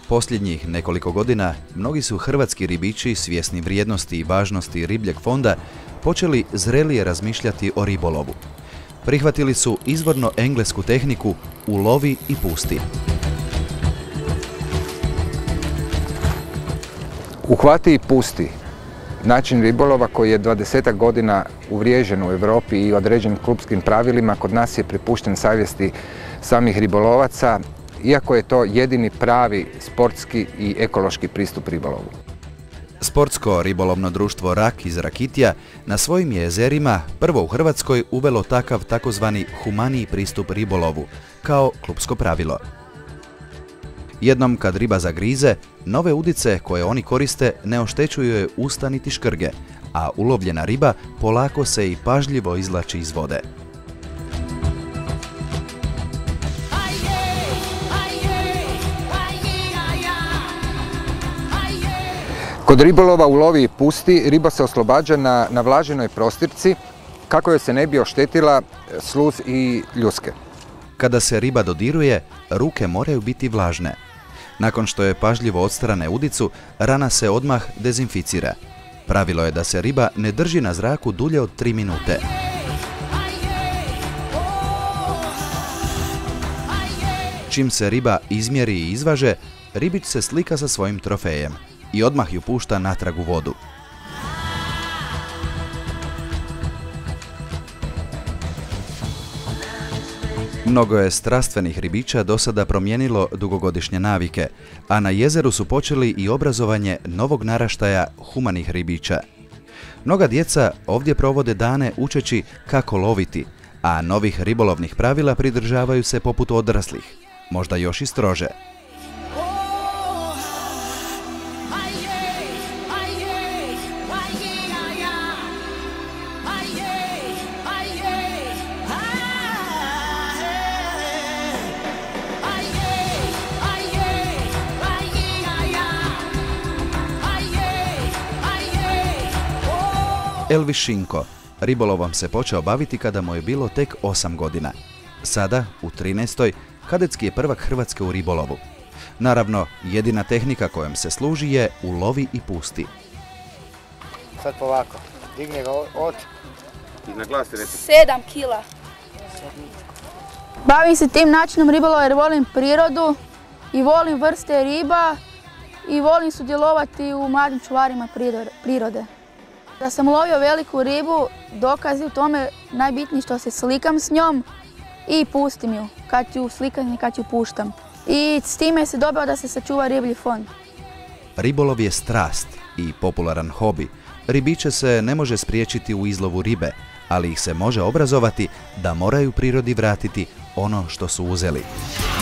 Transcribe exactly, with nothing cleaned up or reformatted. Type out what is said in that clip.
Posljednjih nekoliko godina mnogi su hrvatski ribiči, svjesni vrijednosti i važnosti ribljeg fonda, počeli zrelije razmišljati o ribolovu. Prihvatili su izvorno englesku tehniku ulovi i pusti. Uhvati i pusti. Način ribolova koji je dvadesetak godina uvriježen u Europi i određen klupskim pravilima, kod nas je prepušten savjesti samih ribolovaca, iako je to jedini pravi sportski i ekološki pristup ribolovu. Sportsko ribolovno društvo Rak iz Rakitija na svojim je jezerima prvo u Hrvatskoj uvelo takav takozvani humaniji pristup ribolovu, kao klupsko pravilo. Jednom kad riba zagrize, nove udice koje oni koriste ne oštećuju joj usta niti škrge, a ulovljena riba polako se i pažljivo izvlači iz vode. Kod ribolova ulovi i pusti riba se oslobađa na, na vlaženoj prostirci kako joj se ne bi oštetila sluz i ljuske. Kada se riba dodiruje, ruke moraju biti vlažne. Nakon što je pažljivo odstrane udicu, rana se odmah dezinficira. Pravilo je da se riba ne drži na zraku dulje od tri minute. Čim se riba izmjeri i izvaže, ribič se slika sa svojim trofejem i odmah ju pušta natrag u vodu. Mnogo je strastvenih ribiča do sada promijenilo dugogodišnje navike, a na jezeru su počeli i obrazovanje novog naraštaja humanih ribiča. Mnoga djeca ovdje provode dane učeći kako loviti, a novih ribolovnih pravila pridržavaju se poput odraslih, možda još i strože. Elvis Šinko ribolovom se počeo baviti kada mu je bilo tek osam godina. Sada, u trinaestoj, kadetski je prvak Hrvatske u ribolovu. Naravno, jedina tehnika kojom se služi je ulovi i pusti. Sad polako, digne ga od... I na glas reci. Sedam kila. Bavim se tim načinom ribolova jer volim prirodu i volim vrste riba i volim sudjelovati u mladim čuvarima prirode. Da sam lovio veliku ribu, dokaz je u tome najbitnije što se slikam s njom i pustim ju, kad ju slikam i kad ju puštam. I s time se dobio da se sačuva riblji fond. Ribolov je strast i popularan hobi. Ribiče se ne može spriječiti u izlovu ribe, ali ih se može obrazovati da moraju prirodi vratiti ono što su uzeli.